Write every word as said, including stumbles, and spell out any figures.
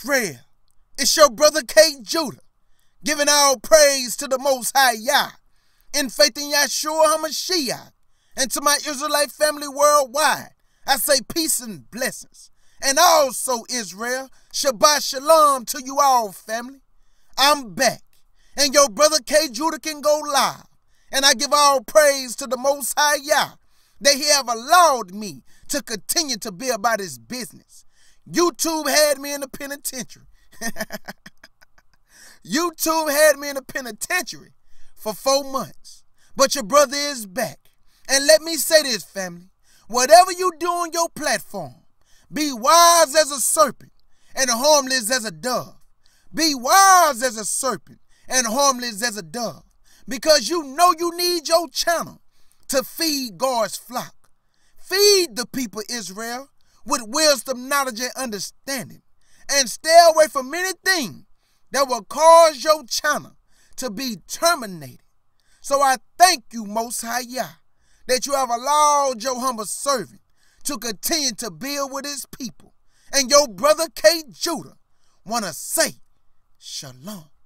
Israel, it's your brother K. Judah, giving all praise to the Most High Yah, in faith in Yahshua HaMashiach, and to my Israelite family worldwide, I say peace and blessings. And also, Israel, Shabbat Shalom to you all, family. I'm back, and your brother K. Judah can go live, and I give all praise to the Most High Yah, that he have allowed me to continue to be about his business. YouTube had me in the penitentiary. YouTube had me in the penitentiary for four months. But your brother is back. And let me say this, family. Whatever you do on your platform, be wise as a serpent and harmless as a dove. Be wise as a serpent and harmless as a dove. Because you know you need your channel to feed God's flock. Feed the people, Israel, with wisdom, knowledge, and understanding. And stay away from anything that will cause your channel to be terminated. So I thank you, Most High Yah, that you have allowed your humble servant to continue to build with his people. And your brother K. Judah want to say, Shalom.